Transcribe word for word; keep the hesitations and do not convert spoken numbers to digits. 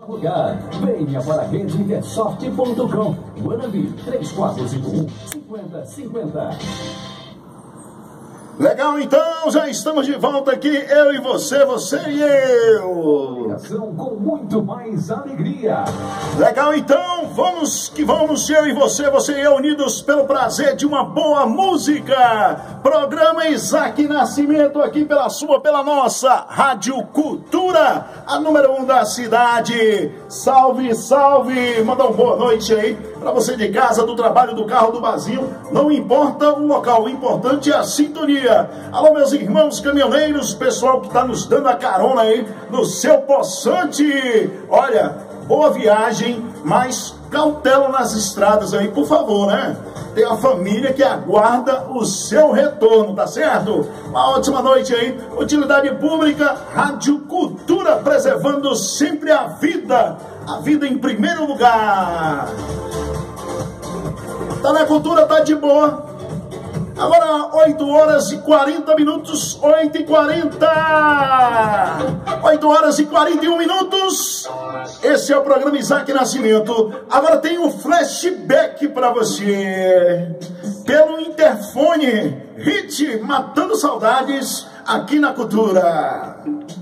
lugar. Venha para a rede intersorte ponto com. Guanambi três quatro cinco um, cinco zero cinco zero. Legal, então, já estamos de volta aqui, eu e você, você e eu. Com muito mais alegria. Legal, então, vamos que vamos, eu e você, você e eu, unidos pelo prazer de uma boa música. Programa Isaac Nascimento aqui pela sua, pela nossa Rádio Cultura, a número um da cidade. Salve, salve, manda uma boa noite aí para você de casa, do trabalho, do carro, do barzinho, não importa o local, o importante é a sintonia. Alô, meus irmãos caminhoneiros, pessoal que está nos dando a carona aí no seu poçante. Olha, boa viagem, mas cautela nas estradas aí, por favor, né? Tem a família que aguarda o seu retorno, tá certo? Uma ótima noite aí. Utilidade Pública, Rádio Cultura, preservando sempre a vida. A vida em primeiro lugar. Tá na cultura, tá de boa. Agora, oito horas e quarenta minutos, oito e quarenta. oito horas e quarenta e um minutos. Esse é o programa Isaac Nascimento. Agora tem um flashback para você. Pelo interfone, hit Matando Saudades aqui na Cultura.